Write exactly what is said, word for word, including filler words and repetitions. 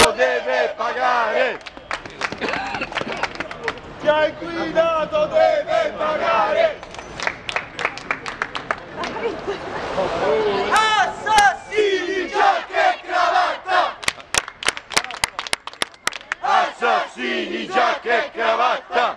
inquinato deve pagare! Chi ha inquinato deve pagare! Assassini, giacca e cravatta! Assassini, giacca e cravatta!